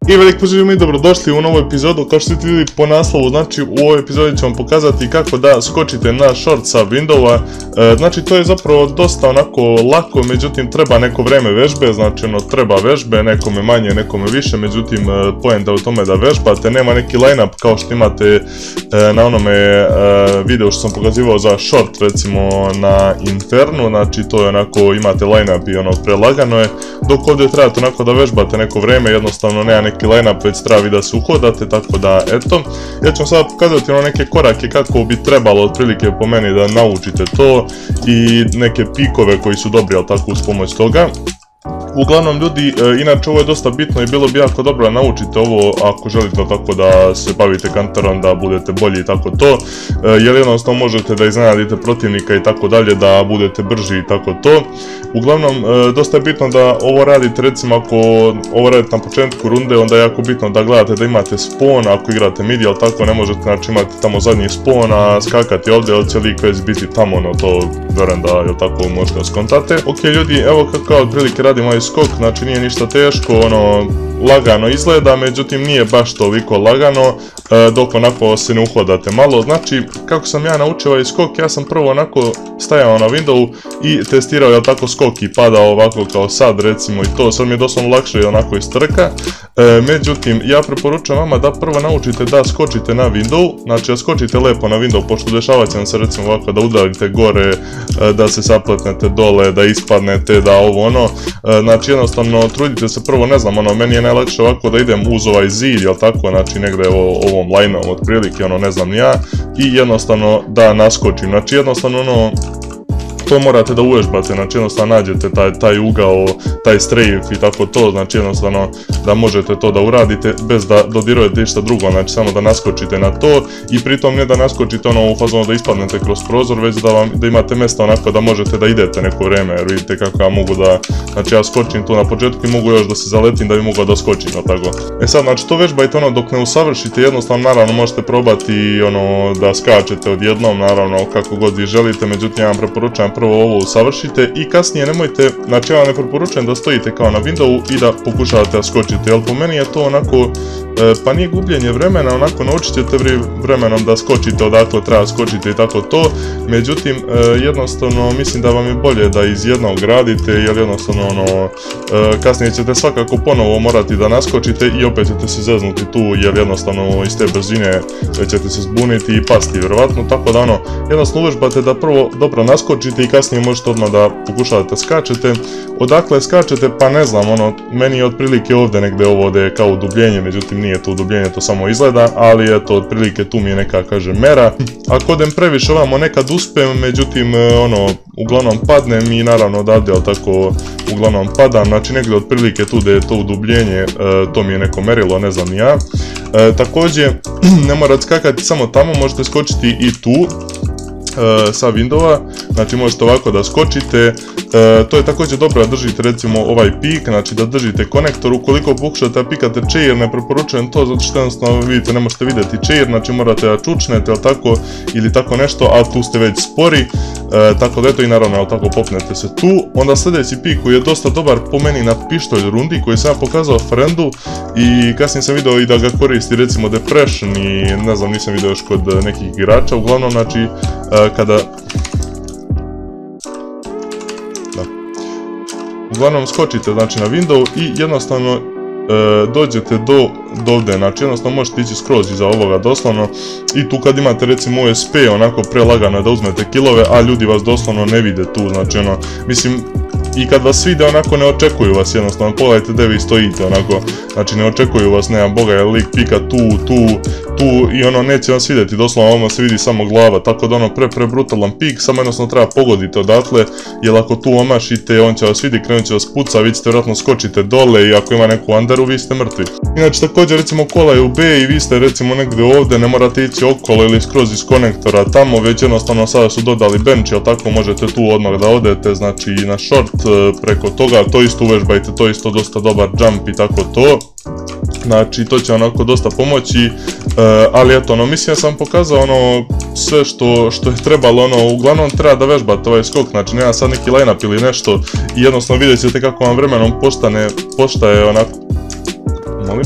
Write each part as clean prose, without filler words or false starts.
I veliko pozdrav i dobrodošli u novu epizodu. Kao što ste vidjeli po naslovu, znači u ovoj epizodi ću vam pokazati kako da skočite na short sa Windova. Znači to je zapravo dosta onako lako, međutim treba neko vreme vežbe, znači treba vežbe, nekome manje, nekome više, međutim poenta je u tome da vežbate, nema neki line-up kao što imate na onome videu što sam pokazivao za short recimo na Infernu, znači to je onako imate line-up i prelagano je, dok ovdje trebate onako da vežbate neko vreme, jednostavno nema neki line-up, već treba da se uhodate, tako da eto. Ja ću vam sada pokazati neke korake kako bi trebalo otprilike po meni da naučite to i neke pikove koji su dobri, ali tako uz pomoć toga. Uglavnom ljudi, inače ovo je dosta bitno i bilo bi jako dobro da naučite ovo ako želite tako da se bavite kanterom, da budete bolji i tako to, jer jednostavno možete da iznenadite protivnika i tako dalje, da budete brži i tako to. Uglavnom, dosta je bitno da ovo radite, recimo ako ovo radite na početku runde, onda je jako bitno da gledate da imate spawn, ako igrate midi, ali tako ne možete, znači imati tamo zadnji spawn, a skakati ovdje, ali će lik već biti tamo, to vjerujem da, jel tako, možda skontate. Ok ljudi, evo kako otprilike radim ovaj skok, znači nije ništa teško, lagano izgleda, međutim nije baš toliko lagano, dok onako se ne uhodate malo. Znači, kako sam ja naučio ovaj skok, ja sam prvo onako stajao na Windowu i testirao je tako skok i padao ovako kao sad recimo i to, sad mi je doslovno lakše onako iz trka. Međutim, ja preporučujem vama da prvo naučite da skočite na Window, znači da skočite lepo na Window, pošto dešava će vam se recimo ovako da udarite gore, da se sapletnete dole, da ispadnete, da ovo znači jednostavno trudite se prvo, ne znam, meni je najlakše ovako da idem uz ovaj zid, jel tako, znači negde ovom line-om otprilike, ne znam ni ja, i jednostavno da naskočim, znači jednostavno to morate da uvežbate, znači jednostavno nađete taj ugao, taj strafe i tako to, znači jednostavno da možete to da uradite bez da dodirujete ništa drugo, znači samo da naskočite na to i pritom ne da naskočite u fazonu da ispadnete kroz prozor, već da imate mjesta onako da možete da idete neko vreme, jer vidite kako ja mogu da, znači ja skočim tu na početku i mogu još da se zaletim da bi mogao da skočim, tako. E sad, znači to vežbajte dok ne usavršite, jednostavno naravno možete probati da skačete odjednom, naravno kako god vi želite, međutim ja vam preporučujem prvo ovo usavršite i kasnije nemojte, znači ja vam ne preporučujem da stojite kao na Windowu i da pokušavate da skočite, jer po meni je to onako, pa nije gubljenje vremena, onako naučit ćete vremenom da skočite odakle treba skočite i tako to, međutim jednostavno mislim da vam je bolje da iz jednog radite, jer jednostavno kasnije ćete svakako ponovo morati da naskočite i opet ćete se zeznuti tu, jer jednostavno iz te brzine ćete se zbuniti i pasti vjerovatno, tako da jednostavno uvežbate da prvo dobro naskočite i kasnije možete odmah da pokušavate skačete. Odakle skačete, pa ne znam, meni je otprilike ovdje negdje ovo da je kao udubljenje, međutim nije to udubljenje, to samo izgleda, ali eto, otprilike tu mi je neka, kažem, mera. Ako odem previše ovamo nekad uspem, međutim, uglavnom padnem i naravno odavde, ali tako, uglavnom padam, znači negdje otprilike tu da je to udubljenje, to mi je neko merilo, ne znam ni ja. Također, ne morate skakati samo tamo, možete skočiti i tu, sa Windova, znači možete ovako da skočite, to je također dobro da držite recimo ovaj pik, znači da držite konektor, ukoliko pokušate da pikate chair, ne preporučujem to, zato što jednostavno vidite, ne možete vidjeti chair, znači morate da čučnete, ili tako nešto, a tu ste već spori, tako da eto i naravno, tako popnete se tu. Onda sljedeći pik koji je dosta dobar po meni na pištolj rundi, koji sam ja pokazao friendu i kasnije sam vidio i da ga koristi recimo Depression i ne znam, nisam vidio još kod nekih igrača, uglavnom znači kada uglavnom skočite znači na Window i jednostavno dođete do ovdje, znači jednostavno možete ići skroz iza ovoga doslovno i tu kad imate recimo USP onako prelagano da uzmete killove, a ljudi vas doslovno ne vide tu, znači mislim i kad vas vide onako ne očekuju vas jednostavno, pogledajte gdje vi stojite onako, znači ne očekuju vas, nema boga, jer lik pika tu i neće vas vidjeti, doslovno se vidi samo glava, tako da pre brutalan pik, samo jednostavno treba pogoditi odatle, jer ako tu omašite, on će vas vidjeti, krenut će vas puca, vi ćete vjerojatno skočite dole i ako ima neku underu, vi ste mrtvi. Inače također recimo kola je u B i vi ste recimo negdje ovdje, ne morate ići okolo ili skroz iz konektora tamo, već jednostavno sada su dodali bench, jel tako možete tu odmah da odete, znači na short preko toga, to isto uvežbajte, to isto dosta dobar jump i tako to. Znači to će onako dosta pomoći, ali eto, mislim ja sam pokazao sve što je trebalo, uglavnom treba da vežbate ovaj skok, znači nema sad neki line-up ili nešto i jednostavno vidjet ćete kako vam vremenom postaje onako,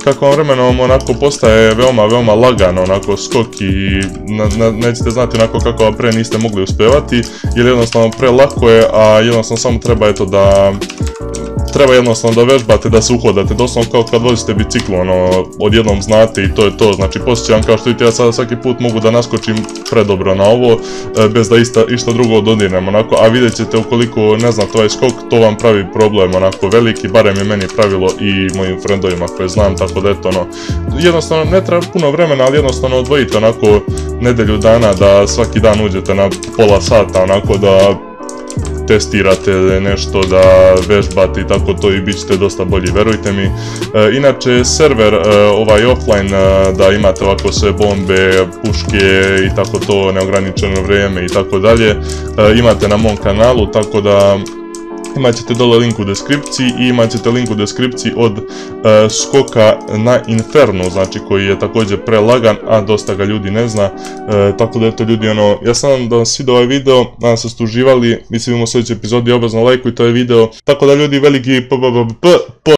kako vam vremenom onako postaje veoma lagano onako skok i nećete znati onako kako pre niste mogli uspevati, jer jednostavno prelako je, a jednostavno samo treba eto da jednostavno da vežbate, da se uhodate, doslovno kao kad vozite biciklu, ono, odjednom znate i to je to. Znači posjećam, kao što vidite, ja sada svaki put mogu da naskočim predobro na ovo, bez da išta drugo dodirnem, onako, a vidjet ćete ukoliko ne znate ovaj skok, to vam pravi problem, onako, veliki, barem je meni pravilo i mojim frendovima koje znam, tako da eto, ono, jednostavno ne treba puno vremena, ali jednostavno odvojite onako nedelju dana da svaki dan uđete na pola sata, onako da testirate nešto, da vežbate i tako to i bit ćete dosta bolji, verujte mi. Inače, server ovaj offline, da imate ovako sve bombe, puške i tako to, neograničeno vrijeme i tako dalje, imate na mom kanalu, tako da imat ćete dole link u deskripciji i imat ćete link u deskripciji od skoka na Infernu, znači koji je također prelagan, a dosta ga ljudi ne zna, tako da eto ljudi, ono, ja sam da vam svidio ovaj video, nadam se ste uživali, mi se vidimo u sljedećoj epizodi, obavezno lajkujte ovaj video, tako da ljudi, veliki